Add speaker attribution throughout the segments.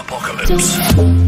Speaker 1: Apocalypse.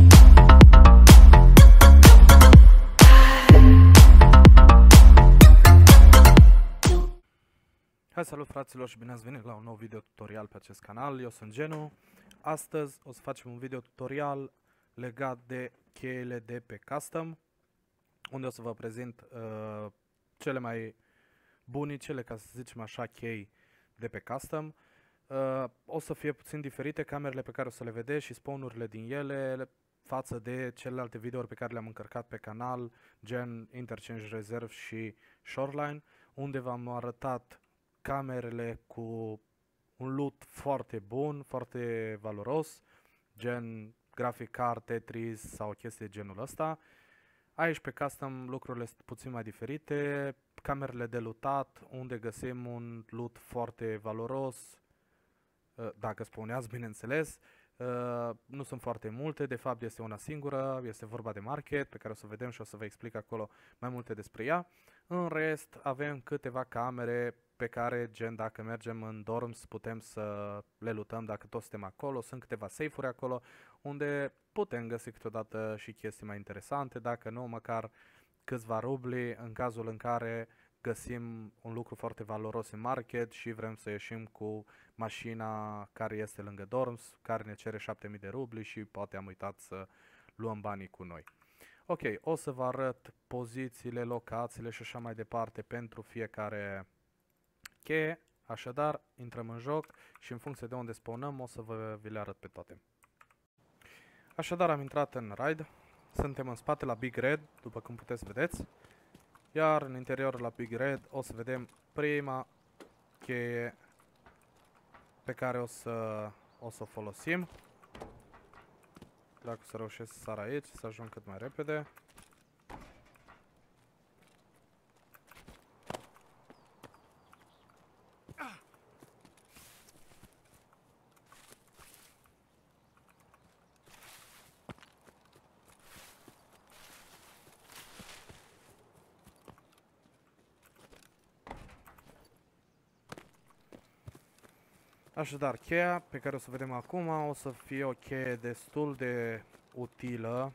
Speaker 2: Hai, salut fraților și bine ați venit la un nou video tutorial pe acest canal. Eu sunt Genu. Astăzi o să facem un video tutorial legat de cheile de pe custom, unde o să vă prezint cele mai bunicele, ca să zicem așa, chei de pe custom. O să fie puțin diferite camerele pe care o să le vedeți și spawnurile din ele față de celelalte videouri pe care le-am încărcat pe canal, gen Interchange Reserve și Shoreline, unde v-am arătat camerele cu un loot foarte bun, foarte valoros, gen graphic card, Tetris sau chestii de genul ăsta. Aici pe custom lucrurile sunt puțin mai diferite, camerele de lootat, unde găsim un loot foarte valoros, dacă spuneați, bineînțeles. Nu sunt foarte multe, de fapt este una singură, este vorba de market, pe care o să vedem și o să vă explic acolo mai multe despre ea. În rest, avem câteva camere pe care, gen, dacă mergem în dorms, putem să le lutăm dacă toți suntem acolo. Sunt câteva safe-uri acolo, unde putem găsi câteodată și chestii mai interesante, dacă nu, măcar câțiva rubli, în cazul în care găsim un lucru foarte valoros în market și vrem să ieșim cu mașina care este lângă dorms, care ne cere 7000 de rubli și poate am uitat să luăm banii cu noi. Ok, o să vă arăt pozițiile, locațiile și așa mai departe pentru fiecare cheie. Așadar, intrăm în joc și în funcție de unde spawnăm o să vi le arăt pe toate. Așadar, am intrat în raid. Suntem în spate la Big Red, după cum puteți vedeți. Iar în interior la Big Red o să vedem prima cheie pe care o să o folosim. Dacă o să reușesc să sar aici, să ajung cât mai repede. Așadar, cheia pe care o să vedem acum o să fie o cheie destul de utilă,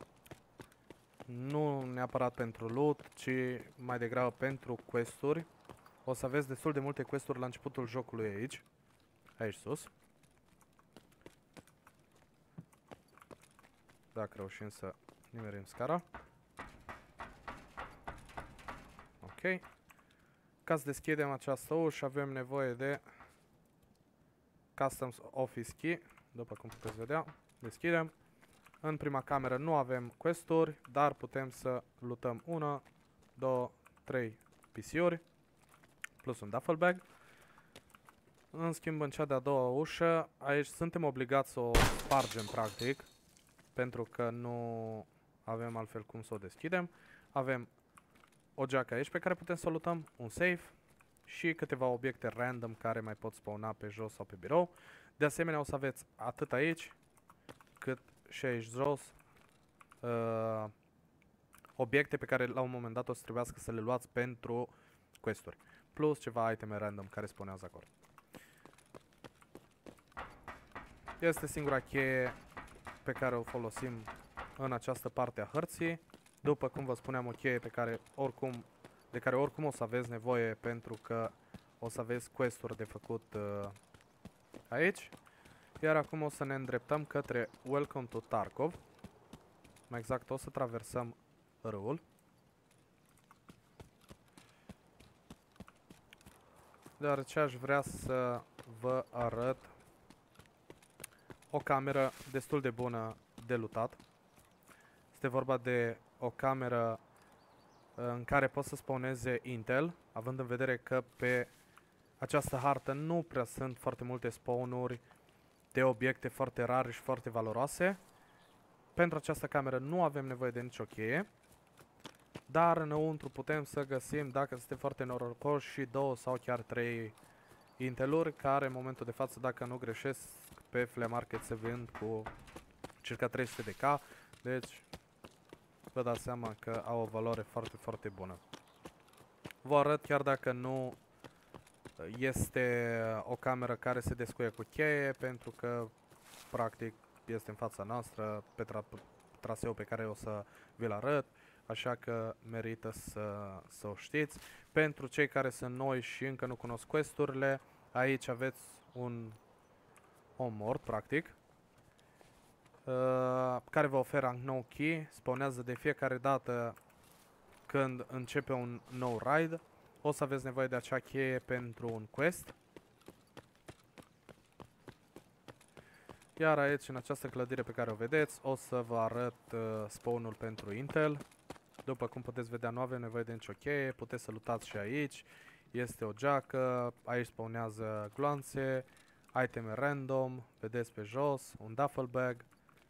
Speaker 2: nu neapărat pentru loot, ci mai degrabă pentru quest-uri. O să aveți destul de multe quest-uri la începutul jocului aici sus. Dacă reușim să nimerim scara. Ok. Ca să deschidem această ușă avem nevoie de Customs Office Key, după cum puteți vedea. Deschidem. În prima cameră nu avem quest-uri, dar putem să lutăm 1, 2, 3 PC-uri plus un duffel bag. În schimb, în cea de-a doua ușă, aici suntem obligați să o spargem practic, pentru că nu avem altfel cum să o deschidem. Avem o geacă aici pe care putem să o lutăm, un safe și câteva obiecte random care mai pot spawna pe jos sau pe birou. De asemenea, o să aveți atât aici cât și aici jos obiecte pe care la un moment dat o să trebuiască să le luați pentru quest-uri, plus ceva iteme random care spawnează acolo. Este singura cheie pe care o folosim în această parte a hărții. După cum vă spuneam, o cheie pe care de care oricum o să aveți nevoie, pentru că o să aveți quest-uri de făcut aici. Iar acum o să ne îndreptăm către Welcome to Tarkov. Mai exact, o să traversăm râul. Deoarece aș vrea să vă arăt o cameră destul de bună de lootat. Este vorba de o cameră în care pot să spawneze Intel, având în vedere că pe această hartă nu prea sunt foarte multe spawnuri de obiecte foarte rare și foarte valoroase. Pentru această cameră nu avem nevoie de nicio cheie, dar înăuntru putem să găsim, dacă suntem foarte norocoși, și 2 sau chiar 3 Inteluri, care în momentul de față, dacă nu greșesc, pe Flea Market se vând cu circa 300 de K, deci vă dați seama că au o valoare foarte, foarte bună. Vă arăt, chiar dacă nu este o cameră care se descuie cu cheie, pentru că practic este în fața noastră, pe traseul pe care o să vi-l arăt, așa că merită să o știți. Pentru cei care sunt noi și încă nu cunosc quest-urile, aici aveți un om mort, practic, care vă oferă un nou key, spawnează de fiecare dată când începe un nou raid. O să aveți nevoie de acea cheie pentru un quest. Iar aici, în această clădire pe care o vedeți, o să vă arăt spawn-ul pentru Intel. După cum puteți vedea, nu avem nevoie de nicio cheie, puteți să lutați și aici. Este o geacă, aici spawnează gloanțe, iteme random, vedeți pe jos, un duffel bag.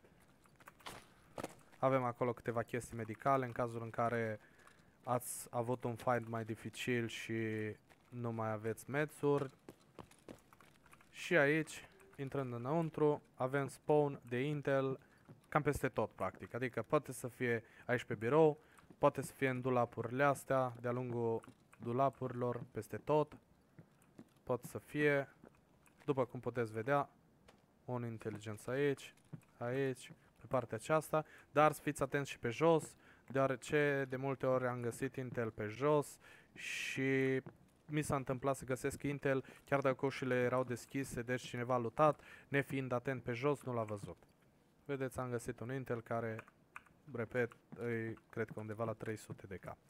Speaker 2: Avem acolo câteva chestii medicale în cazul în care ați avut un fight mai dificil și nu mai aveți medsuri. Și aici, intrând înăuntru, avem spawn de Intel cam peste tot, practic. Adică poate să fie aici pe birou, poate să fie în dulapurile astea, de-a lungul dulapurilor, peste tot. Pot să fie, după cum puteți vedea, un inteligență aici, aici, pe partea aceasta, dar să fiți atenți și pe jos, deoarece de multe ori am găsit Intel pe jos și mi s-a întâmplat să găsesc Intel chiar dacă ușile erau deschise, deci cineva a lutat, nefiind atent pe jos, nu l-a văzut. Vedeți, am găsit un Intel care, repet, îi cred că undeva la 300 de K.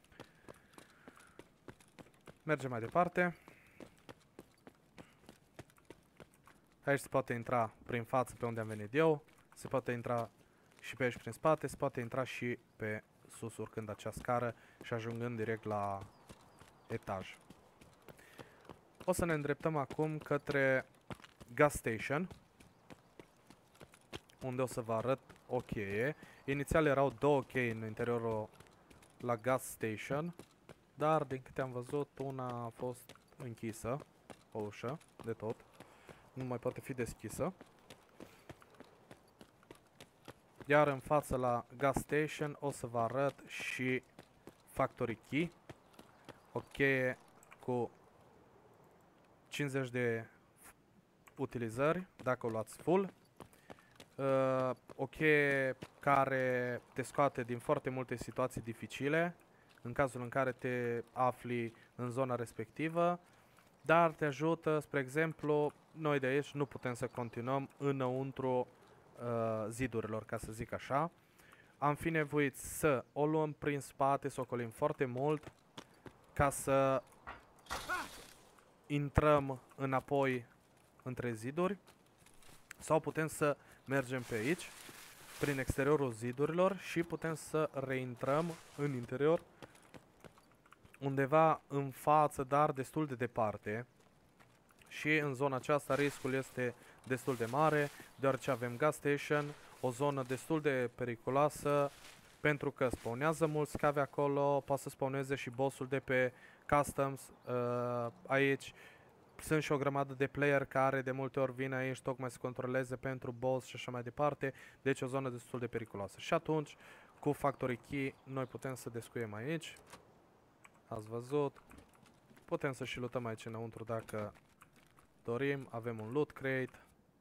Speaker 2: Mergem mai departe. Aici se poate intra prin față pe unde am venit eu, se poate intra și pe aici prin spate, se poate intra și pe sus urcând acea scară și ajungând direct la etaj. O să ne îndreptăm acum către gas station, unde o să vă arăt o cheie. Inițial erau două chei în interiorul la gas station, dar din câte am văzut una a fost închisă, o ușă de tot, nu mai poate fi deschisă. Iar în față la gas station o să vă arăt și factory key, o cheie cu 50 de utilizări dacă o luați full. O cheie care te scoate din foarte multe situații dificile în cazul în care te afli în zona respectivă, dar te ajută, spre exemplu, noi de aici nu putem să continuăm înăuntru zidurilor, ca să zic așa. Am fi nevoiți să o luăm prin spate, să o colim foarte mult ca să intrăm înapoi între ziduri, sau putem să mergem pe aici prin exteriorul zidurilor și putem să reintrăm în interior undeva în față, dar destul de departe. Și în zona aceasta riscul este destul de mare, deoarece avem gas station, o zonă destul de periculoasă, pentru că spawnează mulți scavi acolo, poate să spawneze și bossul de pe customs aici. Sunt și o grămadă de player care de multe ori vin aici tocmai să controleze pentru boss și așa mai departe, deci o zonă destul de periculoasă. Și atunci, cu factory key, noi putem să descuiem aici. Ați văzut. Putem să și lutăm aici înăuntru dacă dorim. Avem un loot crate,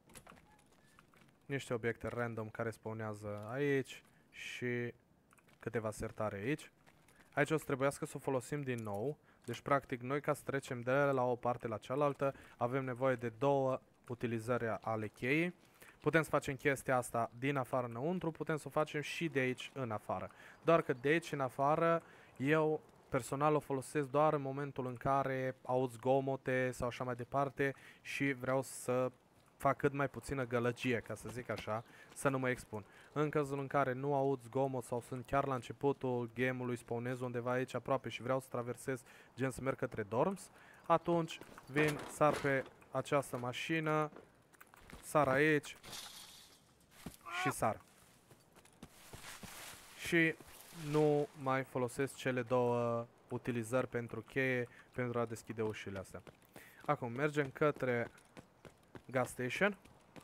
Speaker 2: niște obiecte random care spawnează aici și câteva sertare aici. Aici o să trebuiască să o folosim din nou. Deci, practic, noi ca să trecem de la o parte la cealaltă, avem nevoie de două utilizări ale cheii. Putem să facem chestia asta din afară înăuntru, putem să o facem și de aici în afară. Doar că de aici în afară, eu personal o folosesc doar în momentul în care aud zgomote sau așa mai departe și vreau să fac cât mai puțină gălăgie, ca să zic așa, să nu mă expun. În cazul în care nu aud zgomot sau sunt chiar la începutul game-ului, spawnez undeva aici aproape și vreau să traversez, gen să merg către dorms, atunci vin, sar pe această mașină, sar aici și sar. Și nu mai folosesc cele două utilizări pentru cheie pentru a deschide ușile astea. Acum mergem către gas station.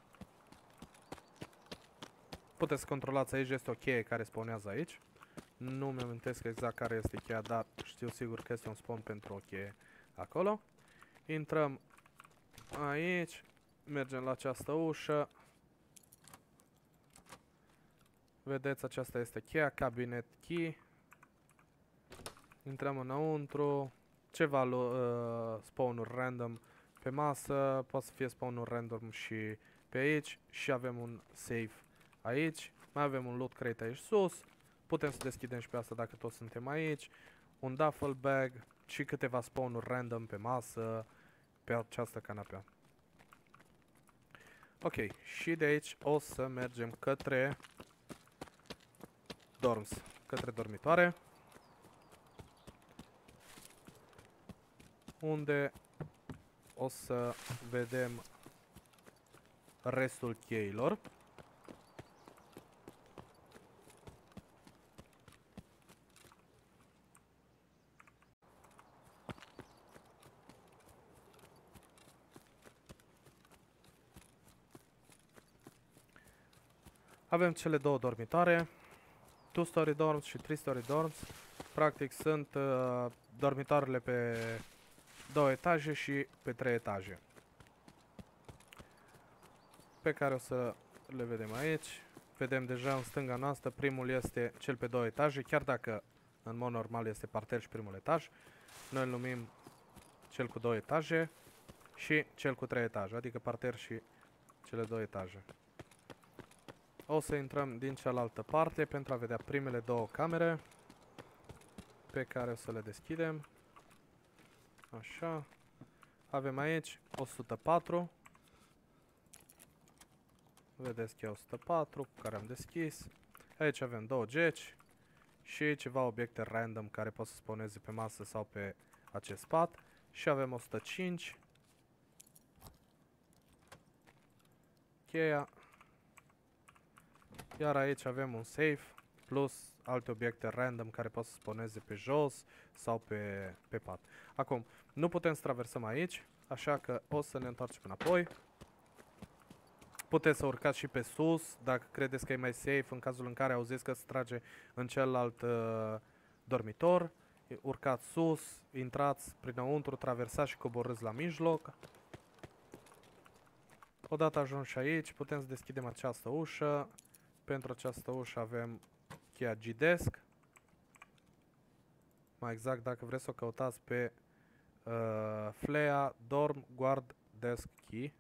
Speaker 2: Puteți să controlați aici, este o cheie care spawnează aici. Nu mi amintesc exact care este cheia, dar știu sigur că este un spawn pentru o cheie acolo. Intrăm aici, mergem la această ușă Vedeți, aceasta este cheia, cabinet key. Intrăm înăuntru. Ceva spawn-uri random pe masă, poate să fie spawn-uri random și pe aici. Și avem un safe aici. Mai avem un loot crate aici sus. Putem să deschidem și pe asta dacă toți suntem aici. Un duffel bag și câteva spawn-uri random pe masă, pe această canapea. Ok, și de aici o să mergem către dorms, către dormitoare, unde o să vedem restul cheilor. Avem cele două dormitoare, 2-story dorms și 3-story dorms. Practic sunt dormitoarele pe 2 etaje și pe 3 etaje, pe care o să le vedem aici. Vedem deja în stânga noastră, primul este cel pe 2 etaje, chiar dacă în mod normal este parter și primul etaj. Noi îl numim cel cu 2 etaje și cel cu 3 etaje, adică parter și cele 2 etaje. O să intrăm din cealaltă parte pentru a vedea primele două camere, pe care o să le deschidem. Așa. Avem aici 104. Vedeți că e 104 cu care am deschis. Aici avem două geci și ceva obiecte random care pot să spawneze pe masă sau pe acest pat. Și avem 105. Cheia. Iar aici avem un safe plus alte obiecte random care pot să spawneze pe jos sau pe pat. Acum, nu putem să traversăm aici, așa că o să ne întoarcem înapoi. Puteți să urcați și pe sus, dacă credeți că e mai safe, în cazul în care auziți că se trage în celălalt dormitor. Urcați sus, intrați prinăuntru, traversați și coborâți la mijloc. Odată ajunși aici, putem să deschidem această ușă. Pentru această ușă avem cheia G-Desk. Mai exact, dacă vreți să o căutați pe Flea Dorm Guard Desk Key.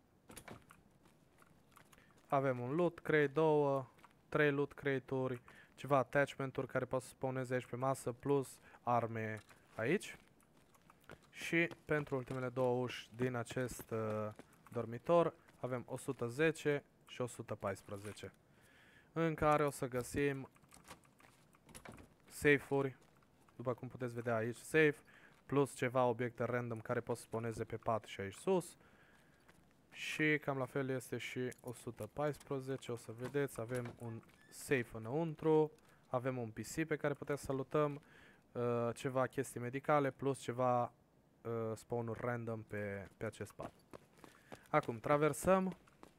Speaker 2: Avem un loot crate, 3 loot crate-uri, ceva attachment-uri care pot să spawneze aici pe masă, plus arme aici. Și pentru ultimele două uși din acest dormitor avem 110 și 114, în care o să găsim safe-uri, după cum puteți vedea aici, safe, plus ceva obiecte random care pot să spawneze pe pat și aici sus. Și cam la fel este și 114, o să vedeți, avem un safe înăuntru, avem un PC pe care putem să salutăm, ceva chestii medicale plus ceva spawn-uri random pe acest pat. Acum traversăm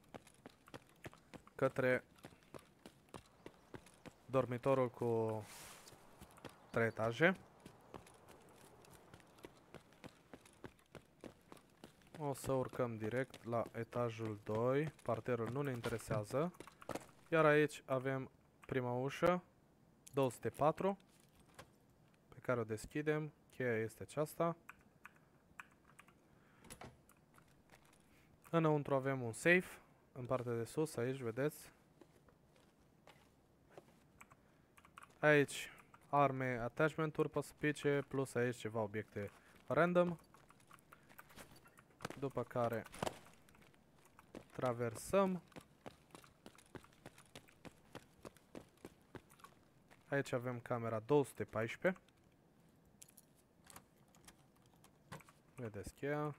Speaker 2: către dormitorul cu 3 etaje. O să urcăm direct la etajul 2, parterul nu ne interesează. Iar aici avem prima ușă, 204, pe care o deschidem. Cheia este aceasta. Înăuntru avem un safe, în partea de sus, aici, vedeți. Aici arme, attachment-uri pe spice, plus aici ceva obiecte random. După care traversăm. Aici avem camera 214. Vedeți cheia.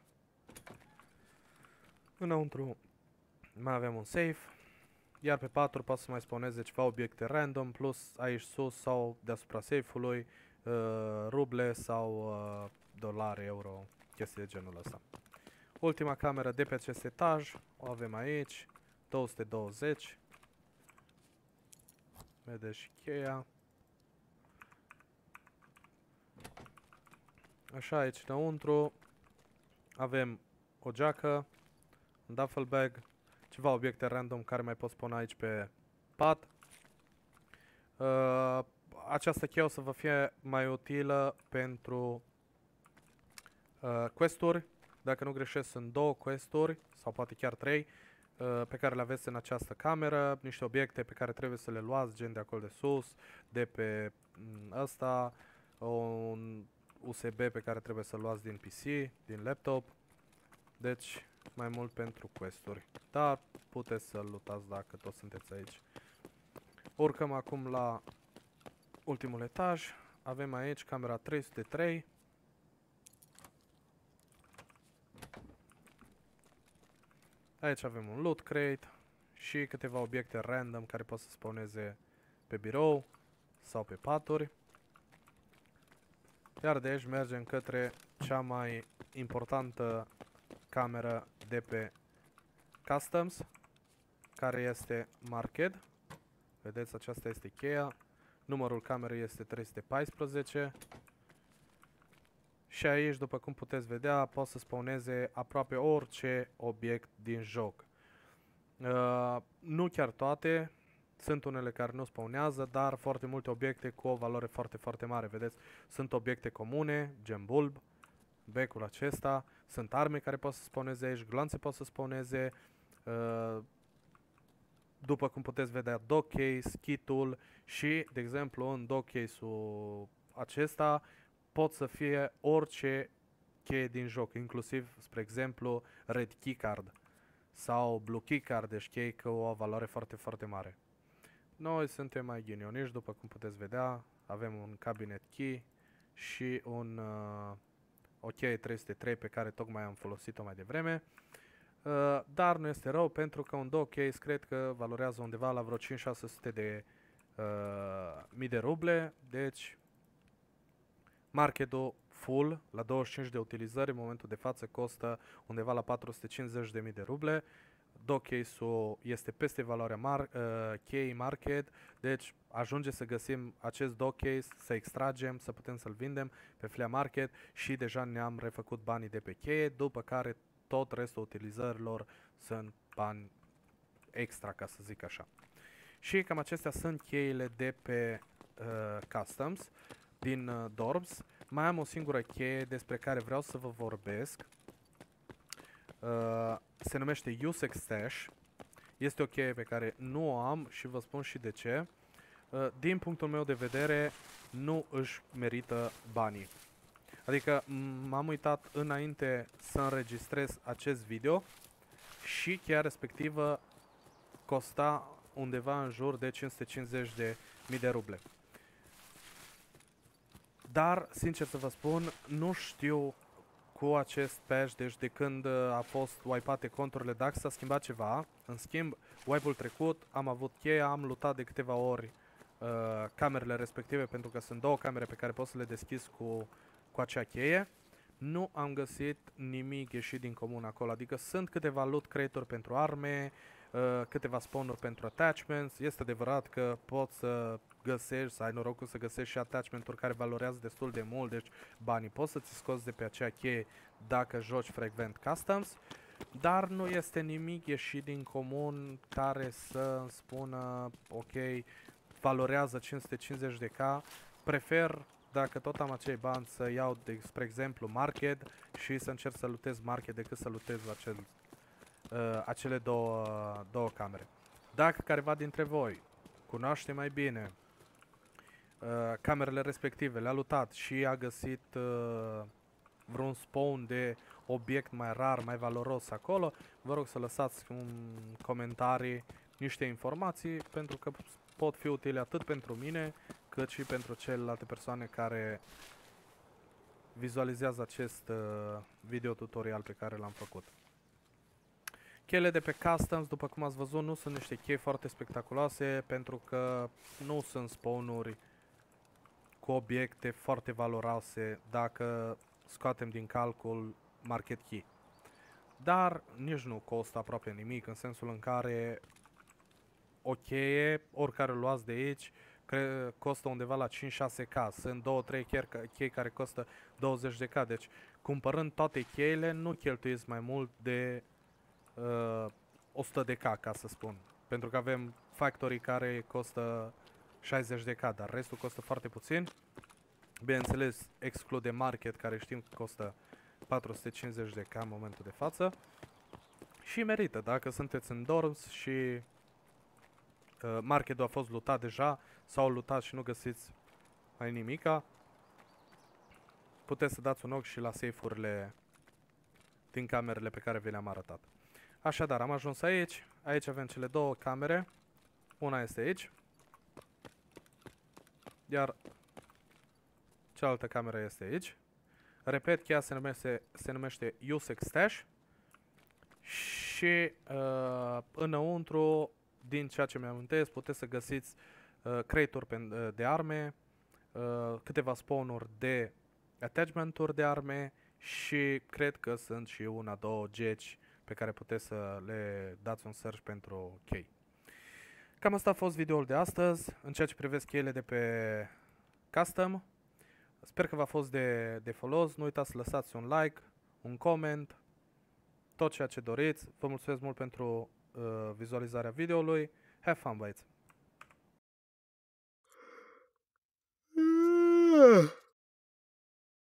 Speaker 2: Înăuntru mai avem un safe. Iar pe 4 poate să mai spawneze ceva obiecte random, plus aici sus sau deasupra safe-ului ruble sau dolari, euro, chestii de genul ăsta. Ultima cameră de pe acest etaj o avem aici, 220. Vedeți și cheia. Așa, aici înăuntru avem o geacă, un duffel bag, ceva obiecte random care mai pot spawna aici pe pat. Această cheie o să vă fie mai utilă pentru quest-uri. Dacă nu greșesc, sunt 2 quest-uri sau poate chiar 3 pe care le aveți în această cameră, niște obiecte pe care trebuie să le luați, gen de acolo de sus, de pe ăsta, un USB pe care trebuie să-l luați din PC, din laptop. Deci, mai mult pentru quest-uri. Dar puteți să-l lutați dacă tot sunteți aici. Urcăm acum la ultimul etaj. Avem aici camera 303. Aici avem un loot crate și câteva obiecte random care pot să spawneze pe birou sau pe paturi. Iar de aici mergem către cea mai importantă cameră de pe Customs, care este Market. Vedeți, aceasta este cheia. Numărul camerei este 314. Și aici, după cum puteți vedea, pot să spawneze aproape orice obiect din joc. Nu chiar toate, sunt unele care nu spawnează, dar foarte multe obiecte cu o valoare foarte, foarte mare. Vedeți, sunt obiecte comune, gen bulb, becul acesta, sunt arme care pot să spawneze aici, glanțe pot să spawneze, după cum puteți vedea, dog case, kit-ul și, de exemplu, în dog case-ul acesta pot să fie orice cheie din joc, inclusiv, spre exemplu, red keycard sau blue keycard, deci chei cu o valoare foarte, foarte mare. Noi suntem mai ghinioniști, după cum puteți vedea, avem un cabinet key și o cheie 303 pe care tocmai am folosit-o mai devreme. Dar nu este rău, pentru că un dog case cred că valorează undeva la vreo 5-600 de mii de ruble, deci marketul full la 25 de utilizări în momentul de față costă undeva la 450.000 de ruble. Dog case-ul este peste valoarea cheii market, deci ajunge să găsim acest dog case, să extragem, să putem să-l vindem pe flea market și deja ne-am refăcut banii de pe cheie, după care tot restul utilizărilor sunt bani extra, ca să zic așa. Și cam acestea sunt cheile de pe Customs din Dorbs. Mai am o singură cheie despre care vreau să vă vorbesc. Se numește USEC Stash. Este o cheie pe care nu o am și vă spun și de ce. Din punctul meu de vedere, nu își merită banii. Adică m-am uitat înainte să înregistrez acest video și cheia respectivă costa undeva în jur de 550.000 de ruble. Dar, sincer să vă spun, nu știu cu acest patch, deci de când a fost wipate conturile, dacă s-a schimbat ceva. În schimb, wipe-ul trecut am avut cheia, am lootat de câteva ori camerele respective, pentru că sunt 2 camere pe care pot să le deschizi cu acea cheie. Nu am găsit nimic ieșit din comun acolo, adică sunt câteva loot crate-uri pentru arme, câteva spawn-uri pentru attachments. Este adevărat că poți să găsești, să ai norocul să găsești și attachment-uri care valorează destul de mult, deci banii poți să ți scoți de pe acea cheie dacă joci frecvent Customs, dar nu este nimic ieșit din comun care să îmi spună, ok, valorează 550k, prefer, dacă tot am acei bani, să iau, spre exemplu, market și să încerc să lutez market decât să lutez acele două camere. Dacă careva dintre voi cunoaște mai bine camerele respective, le-a lutat și a găsit vreun spawn de obiect mai rar, mai valoros acolo, vă rog să lăsați în comentarii niște informații, pentru că pot fi utile atât pentru mine, cât și pentru celelalte persoane care vizualizează acest video tutorial pe care l-am făcut. Cheile de pe Customs, după cum ați văzut, nu sunt niște chei foarte spectaculoase, pentru că nu sunt spawn-uri cu obiecte foarte valoroase dacă scoatem din calcul market key. Dar nici nu costă aproape nimic, în sensul în care o cheie, oricare o luați de aici, costă undeva la 5-6k. Sunt 2-3 chei care costă 20k, deci cumpărând toate cheile nu cheltuiesc mai mult de 100 de k, ca să spun. Pentru că avem factorii care costă 60k, dar restul costă foarte puțin. Bineînțeles, exclude market, care știm că costă 450k în momentul de față. Și merită, dacă sunteți în dorms și marketul a fost lootat deja, sau lootat și nu găsiți mai nimica, puteți să dați un ochi și la safe-urile din camerele pe care vi le-am arătat. Așadar, am ajuns aici. Aici avem cele două camere. Una este aici, iar cealaltă cameră este aici. Repet, cheia se numește USEC Stash. Și înăuntru, din ceea ce mi-am amintesc, puteți să găsiți crate-uri de arme, câteva spawn-uri de attachment-uri de arme și cred că sunt și una, două geci pe care puteți să le dați un search pentru chei. Cam asta a fost videoul de astăzi în ceea ce privesc cheile de pe custom. Sper că v-a fost de folos. Nu uitați să lăsați un like, un comment, tot ceea ce doriți. Vă mulțumesc mult pentru vizualizarea videoului. Have fun, băieți!